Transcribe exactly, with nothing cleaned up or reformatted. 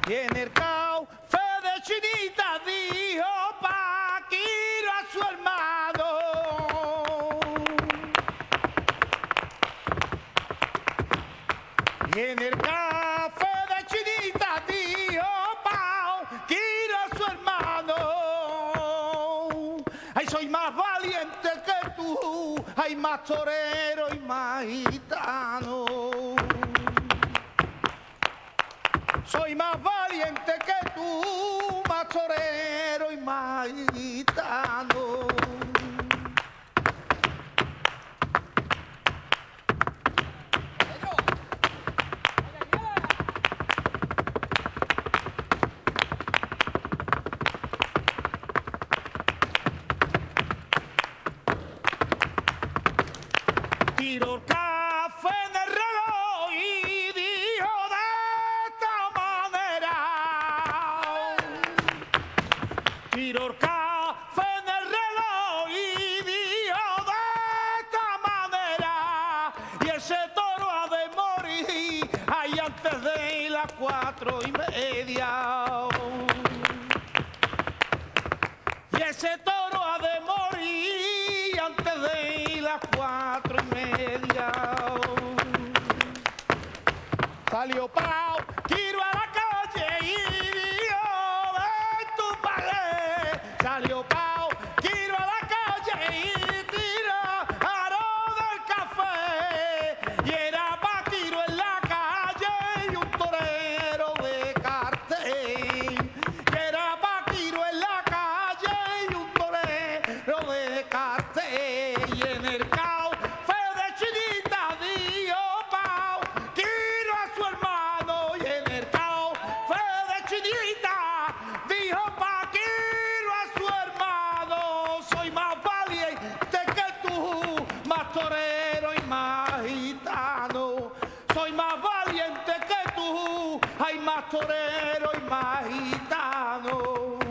Y en el café de Chinita dijo Paquiro a su hermano. Y en el café de Chinita dijo Paquiro a su hermano. Ay, soy más valiente que tú, ay, más torero y más gitano. Soy más valiente que tú, más torero y más gitano. Tiró el café en el reloj y dijo de esta manera. Tiró el café en el reloj y dijo de esta manera. Y ese toro ha de morir ahí antes de las cuatro y media. Y ese toro ha de morir antes de las cuatro y media. Salió Paquiro a la calle y dijo de tu pared. Salió Paquiro a la calle y tiraron del café. Y era Paquiro en la calle y un torero de cartel. Y era Paquiro en la calle y un torero de cartel. Y en el café de Chinita dijo Paquiro a su hermano. Y en el café de Chinita dijo Paquiro a su hermano. Soy más valiente que tú, más torero y más gitano. Soy más valiente que tú, hay más torero y más gitano.